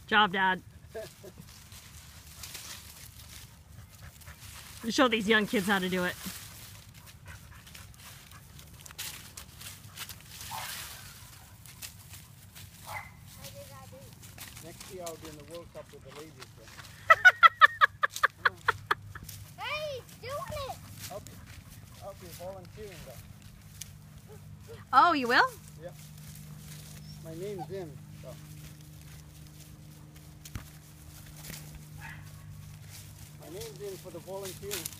Job, Dad. Show these young kids how to do it. Next year I'll be in the World Cup with the ladies. Hey, he's doing it! I'll be volunteering though. Oh, you will? Yeah. My name's in. So. My name's in for the volunteering.